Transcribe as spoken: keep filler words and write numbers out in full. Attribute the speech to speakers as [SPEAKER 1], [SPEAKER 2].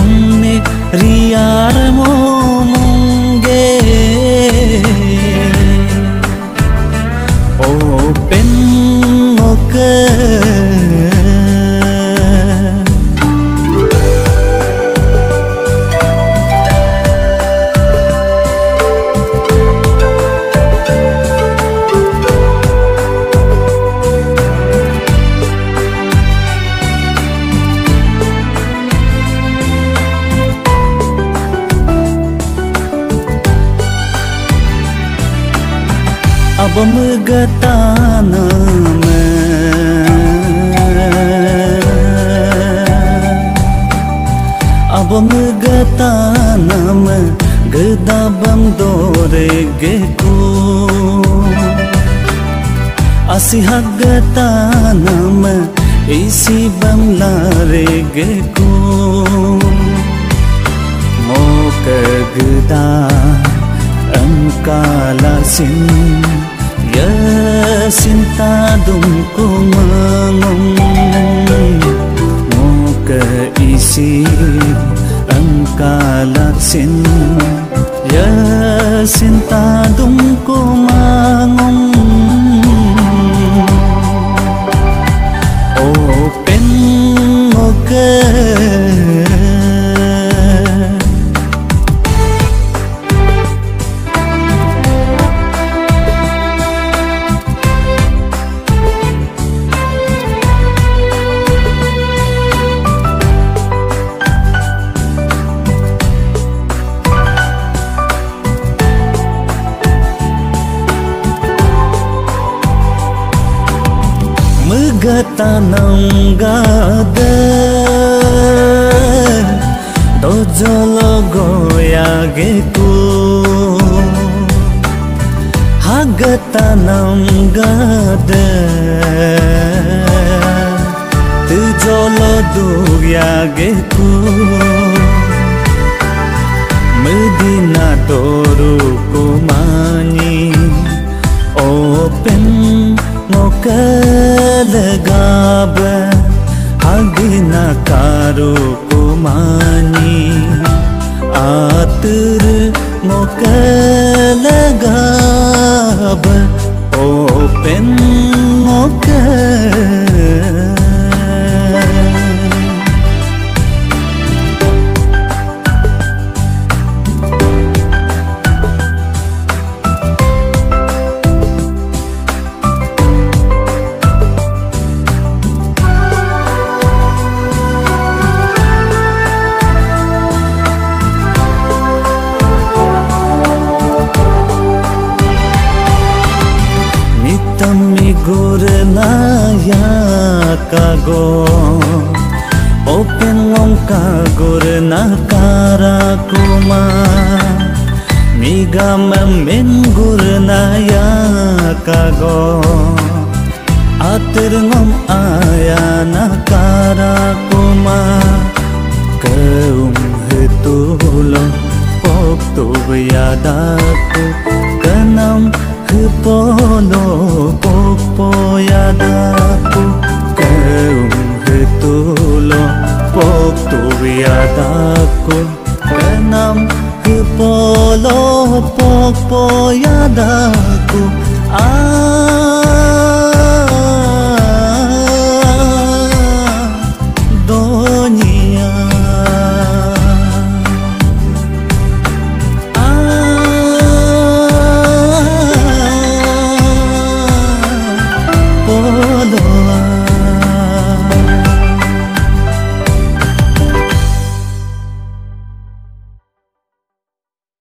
[SPEAKER 1] Penne riar mo munge O pen moke अब मगताना अब मगताना गदा बम दोरे गेको असी हगताना इसी बम लारे गेको मोक गदा angkala sin ya sinta dumku mangong mo keisi angkala sin ya sinta dumku mangong open mo ke Megatanang gada dojolo goya geku hagatanang gada tujolo duya geku medina toru kumani open mokalagab agina karu kumani atur mokalagab open mokal Gurnaya kago open ngongka gurna karakuma migam men gurnaya kago atir ngom ayana karakuma keum hetulo pok tu yadaku kenam Kepono popo yadaku keum hetulo poktu yadaku kenam kepolo popo yadaku ah